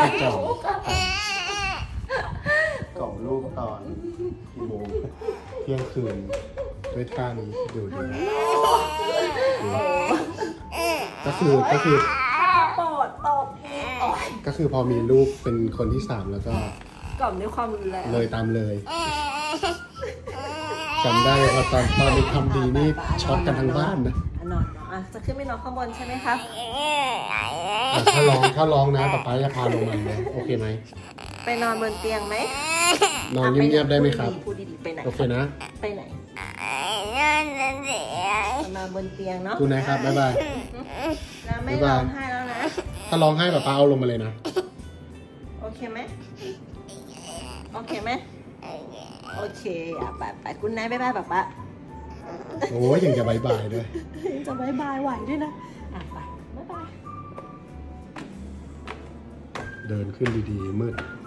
กล่อมลูกตอนกี่โมงเที่ยงคืนด้วยท่านี้ดูดิก็คือปอดตกก็คือพอมีลูกเป็นคนที่3แล้วก็กล่อมด้วยความรุนแรงเลยตามเลยจำได้ว่าตอนนี้ทำดีนี่ช็อกกันทั้งบ้านนะนอนจะขึ้นไปนอนข้างบนใช่ไหมคะถ้าร้องนะป๊าจะพาลงมาเลยโอเคไหมไปนอนบนเตียงไหมนอนเงียบๆได้ไหมครับพูดดีๆไปไหนโอเคนะไปไหนนอนบนเตียงเนาะคุณนายครับบ๊ายบายไม่ร้องไห้แล้วนะถ้าร้องไห้ป๊าเอาลงมาเลยนะโอเคไหมโอเคไหมโอเคไปคุณนายบ๊ายบายป๊าโอ้ยยังจะบายบายด้วยยังจะบายบายไหวด้วยนะไปบ๊ายบายเดินขึ้นดีๆมืด